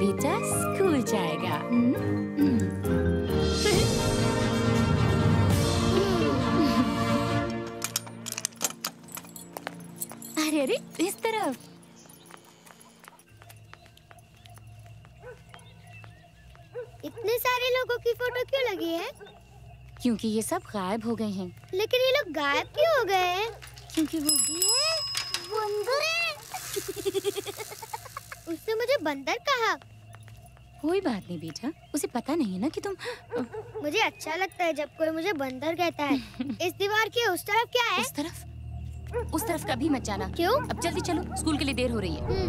बेटा स्कूल जाएगा। अरे अरे इस तरफ। इतने सारे लोगों की फोटो क्यों लगी है? क्योंकि ये सब गायब हो गए हैं। लेकिन ये लोग गायब क्यों हो गए हैं? क्योंकि वो बंदर उसने मुझे बंदर कहा। कोई बात नहीं बेटा, उसे पता नहीं ना कि तुम। मुझे अच्छा लगता है जब कोई मुझे बंदर कहता है। इस दीवार के उस तरफ क्या है? उस तरफ कभी मत जाना। क्यों? अब जल्दी चलो, स्कूल के लिए देर हो रही है।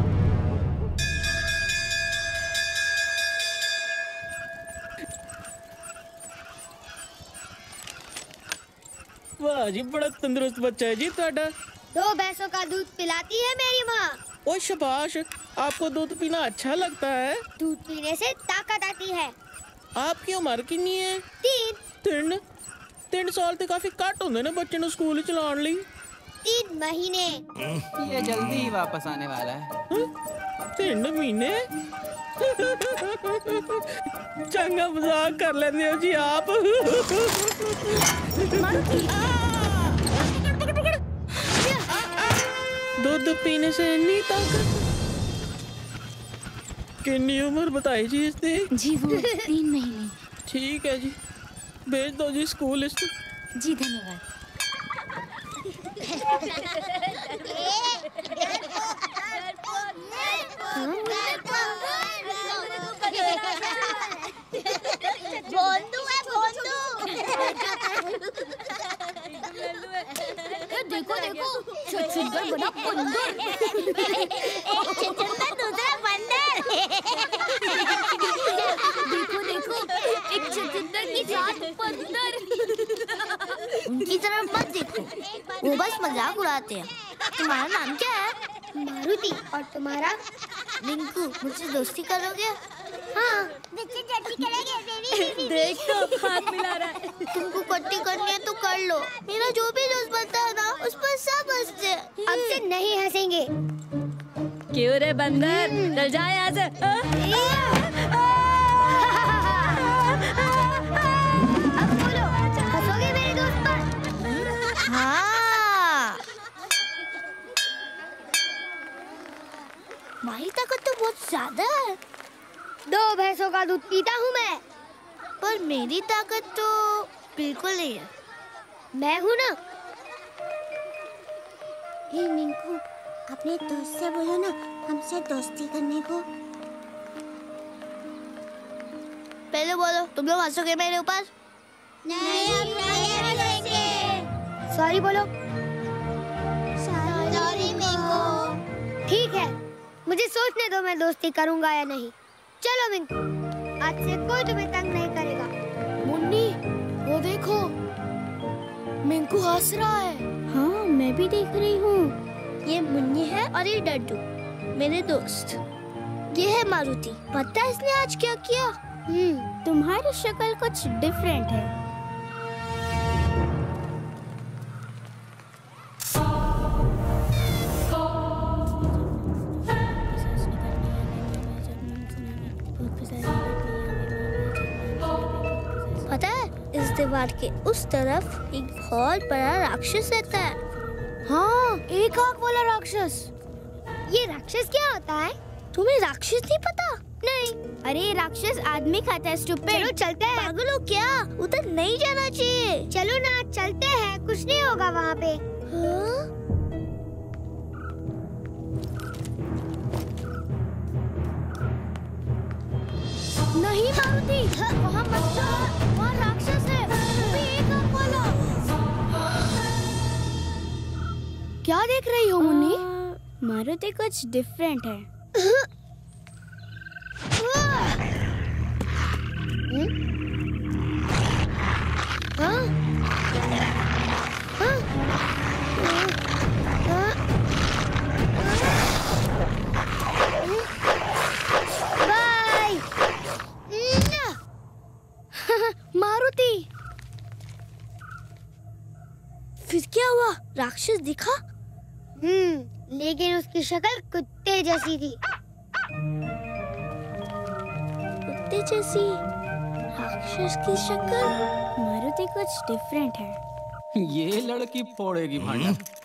वाह जी, बड़ा तंदुरुस्त बच्चा है जी ਤੁਹਾਡਾ। 2 भैंसों का दूध पिलाती है मेरी माँ। ओ शाबाश, आपको दूध पीना अच्छा लगता है? दूध पीने से ताकत आती है। आपकी उम्र कितनी है? 3 साल तो काफी घट होंगे ना बच्चे ਨੂੰ स्कूल चलाउਣ ਲਈ। 3 महीने। ये जल्दी ही वापस आने वाला है। 3 महीने? चंगा मजाक कर लेंदे हो जी आप। दूध पीने से इतनी ताकत? कितनी उम्र बताई जी इसने? जी वो 3 महीने। ठीक है जी, भेज दो जी स्कूल इसको। जी धन्यवाद। देखो देखो, छछूंदर बना बंदर। छछूंदर दूसरा बंदर। देखो देखो, एक छछूंदर की साथ बंदर। उनकी तरफ मत देखो, वो बस मजाक उड़ाते हैं। तुम्हारा नाम क्या है? मारुति। और तुम्हारा? रिंकू। मुझसे दोस्ती करोगे? हाँ। देख तो हाथ मिला रहा है। तुमको कट्टी करनी है तो कर लो। मेरा जो भी दोस्त बनता है ना, उस पर सब हंसते हैं। अब से नहीं हंसेंगे। क्यों रे बंदर, चल जा यहाँ से। अब बोलो, हंसोगे मेरे दोस्त पर? हाँ। मारी ताकत तो बहुत ज्यादा है। 2 भैंसों का दूध पीता हूँ मैं। पर मेरी ताकत तो बिल्कुल नहीं है। मैं हूँ ना। हे मिंकू, अपने दोस्त से बोलो ना हमसे दोस्ती करने को। पहले बोलो, तुम लोग हंसोगे मेरे ऊपर? नहीं, हम नहीं हंसेंगे। सॉरी बोलो। सॉरी मिंकू। ठीक है, मुझे सोचने दो मैं दोस्ती करूँगा या नहीं। चलो मिंकू, आज से कोई तुम्हें तंग नहीं करेगा। मुन्नी, वो देखो, मिंकू हंस रहा है। हाँ, मैं भी देख रही हूँ। ये मुन्नी है और ये डड्डू, मेरे दोस्त। ये है मारुति। पता है इसने आज क्या किया? तुम्हारी शक्ल कुछ डिफरेंट है। पता है, इस दीवार के उस तरफ एक बहुत बड़ा राक्षस रहता है। हाँ, एक आंख वाला राक्षस। ये राक्षस क्या होता है? तुम्हें राक्षस नहीं पता? नहीं। अरे राक्षस आदमी खाता है, स्टूपिड। चलो चलते हैं। पागल हो क्या? उधर नहीं जाना चाहिए। चलो ना, चलते हैं, कुछ नहीं होगा वहाँ पे। हाँ? नहीं मारुति, वहाँ मत जाओ, वहाँ राक्षस है, वो भी एक आंख वाला। क्या देख रही हो मुन्नी? मारुति कुछ डिफरेंट है। मारुति, फिर क्या हुआ? राक्षस दिखा? लेकिन उसकी शक्ल कुत्ते जैसी थी। कुत्ते जैसी राक्षस की शक्ल। मारुति कुछ डिफरेंट है। ये लड़की फोड़ेगी भांडा।